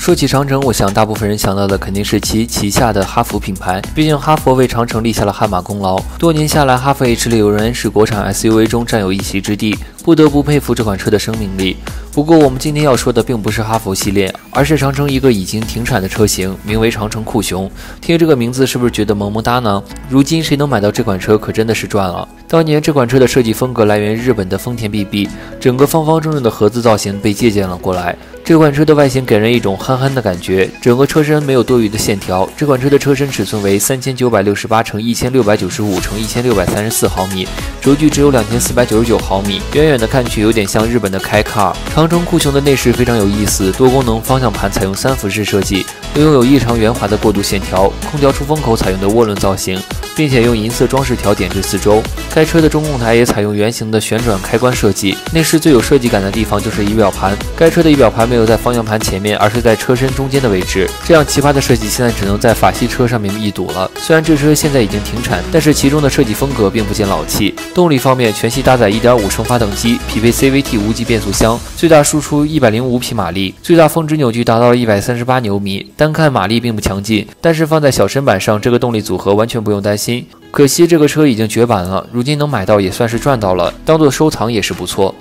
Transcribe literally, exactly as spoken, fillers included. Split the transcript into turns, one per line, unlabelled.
说起长城，我想大部分人想到的肯定是其旗下的哈弗品牌，毕竟哈弗为长城立下了汗马功劳。多年下来，哈弗 H 六仍然是国产 S U V 中占有一席之地，不得不佩服这款车的生命力。不过，我们今天要说的并不是哈弗系列，而是长城一个已经停产的车型，名为长城酷熊。听这个名字是不是觉得萌萌哒呢？如今谁能买到这款车，可真的是赚了。当年这款车的设计风格来源日本的丰田 B B， 整个方方正正的盒子造型被借鉴了过来。这款车的外形给人一种憨憨的感觉，整个车身没有多余的线条。这款车的车身尺寸为三千九百六十八乘一千六百九十五乘一千六百三十四毫米，轴距只有两千四百九十九毫米，远远的看去有点像日本的开 car。长城酷熊的内饰非常有意思，多功能方向盘采用三辐式设计，拥有异常圆滑的过渡线条，空调出风口采用的涡轮造型，并且用银色装饰条点缀四周。该车的中控台也采用圆形的旋转开关设计。内饰最有设计感的地方就是仪表盘，该车的仪表盘没有在方向盘前面，而是在车身中间的位置。这样奇葩的设计现在只能在法系车上面一睹了。虽然这车现在已经停产，但是其中的设计风格并不见老气。动力方面，全系搭载 一点五 升发动机，匹配 C V T 无级变速箱，最大输出一百零五匹马力，最大峰值扭矩达到了一百三十八牛米。单看马力并不强劲，但是放在小身板上，这个动力组合完全不用担心。可惜这个车已经绝版了，如今能买到也算是赚到了，当做收藏也是不错。